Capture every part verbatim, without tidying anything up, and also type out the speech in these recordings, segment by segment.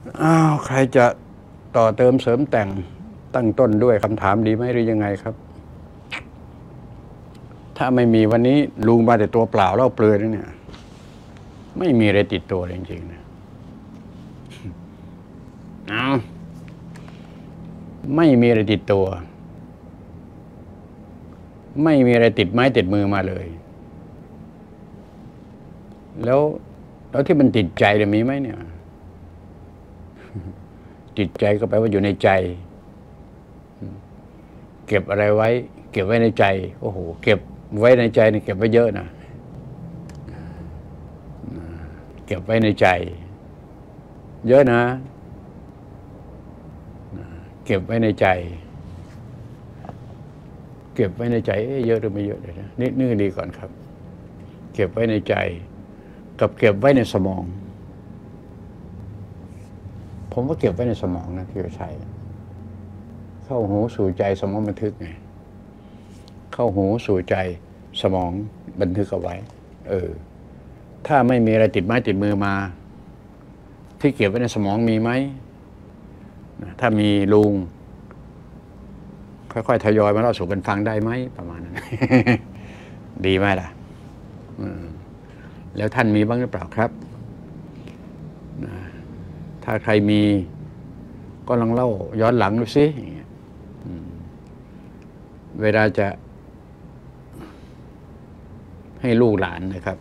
อ้าวใครจะต่อเติมเสริมแต่งตั้งต้นด้วยคำถามดีไหมหรือยังไงครับถ้าไม่มีวันนี้ลุงมาแต่ตัวเปล่าเล่าเปลือยเนี่ยไม่มีอะไรติดตัวจริงๆนะเอาไม่มีอะไรติดตัวไม่มีอะไรติดไม้ติดมือมาเลยแล้วแล้วที่มันติดใจเนี่ยมีไหมเนี่ยติดใจก็แปลว่าอยู่ในใจเก็บอะไรไว้เก็บไว้ในใจโอ้โหเก็บไว้ในใจนี่เก็บไว้เยอะนะเก็บไว้ในใจเยอะนะเก็บไว้ในใจเก็บไว้ในใจเยอะหรือไม่เยอะเลยนะนิดนึงดีก่อนครับเก็บไว้ในใจกับเก็บไว้ในสมองผมว่าเก็บไว้ในสมองนะที่เราใช้เข้าหูสู่ใจสมองบันทึกไงเข้าหูสู่ใจสมองบันทึกเอาไว้เออถ้าไม่มีอะไรติดไม้ติดมือมาที่เก็บไว้ในสมองมีไหมถ้ามีลุงค่อยๆทยอยมาเล่าสู่กันฟังได้ไหมประมาณนั้น ดีไหมล่ะแล้วท่านมีบ้างหรือเปล่าครับถ้าใครมีก็ลองเล่าย้อนหลังดูสิเวลาจะให้ลูกหลานนะครับ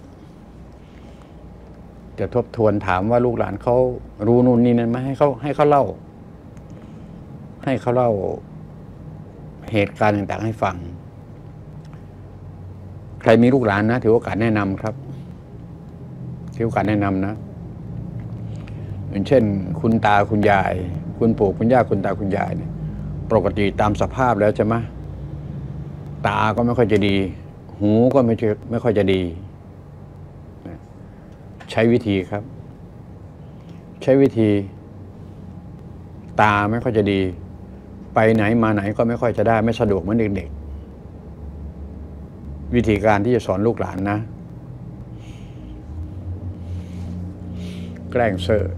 จะทบทวนถามว่าลูกหลานเขารู้นู่นนี่นั่นไหมให้เขาให้เขาเล่าให้เขาเล่าเหตุการณ์ต่างๆให้ฟังใครมีลูกหลานนะถือโอกาสแนะนำครับถือโอกาสแนะนำนะอย่างเช่นคุณตาคุณยายคุณปู่คุณย่าคุณตาคุณยายเนี่ยปกติตามสภาพแล้วใช่ไหมตาก็ไม่ค่อยจะดีหูก็ไม่ไม่ค่อยจะดีใช้วิธีครับใช้วิธีตาไม่ค่อยจะดีไปไหนมาไหนก็ไม่ค่อยจะได้ไม่สะดวกเหมือนเด็กๆวิธีการที่จะสอนลูกหลานนะแกล้งเซ่อ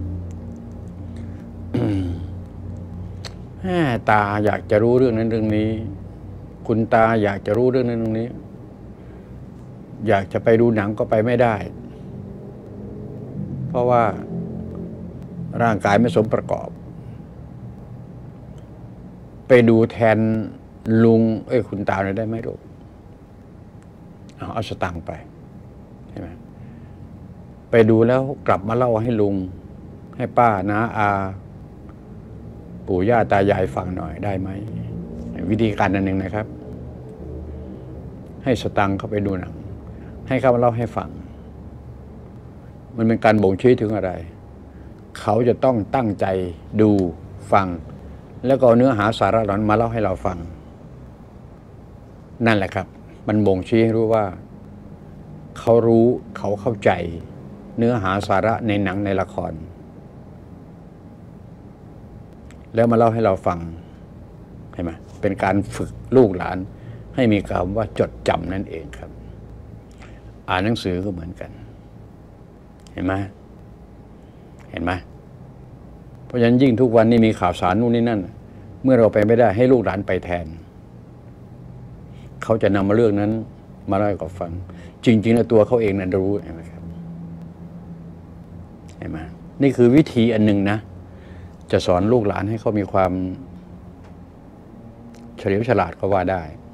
ตาอยากจะรู้เรื่องนั้นเรื่องนี้คุณตาอยากจะรู้เรื่องนั้นเรื่องนี้อยากจะไปดูหนังก็ไปไม่ได้เพราะว่าร่างกายไม่สมประกอบไปดูแทนลุงเอ้ยคุณตาหน่อยได้ไหมลูกเอาเอาสตังค์ไปใช่ไหมไปดูแล้วกลับมาเล่าให้ลุงให้ป้าน้าอาปู่ย่าตายายฟังหน่อยได้ไหมวิธีการอันหนึ่งนะครับให้สตังค์เข้าไปดูหนังให้เขามาเล่าให้ฟังมันเป็นการบ่งชี้ถึงอะไรเขาจะต้องตั้งใจดูฟังแล้วก็เนื้อหาสาระเหล่านั้นมาเล่าให้เราฟังนั่นแหละครับมันบ่งชี้ให้รู้ว่าเขารู้เขาเข้าใจเนื้อหาสาระในหนังในละครแล้วมาเล่าให้เราฟังเห็นไหมเป็นการฝึกลูกหลานให้มีคำว่าจดจำนั่นเองครับอ่านหนังสือก็เหมือนกันเห็นไหมเห็นไหมเพราะฉะนั้นยิ่งทุกวันนี้มีข่าวสารนู่นนี่นั่นเมื่อเราไปไม่ได้ให้ลูกหลานไปแทนเขาจะนำมาเรื่องนั้นมาเล่าให้เราฟังจริงๆแล้วตัวเขาเองนั้นรู้เห็นไหมครับเห็นไหมนี่คือวิธีอันหนึ่งนะจะสอนลูกหลานให้เขามีความเฉลียวฉลาดก็ว่าได้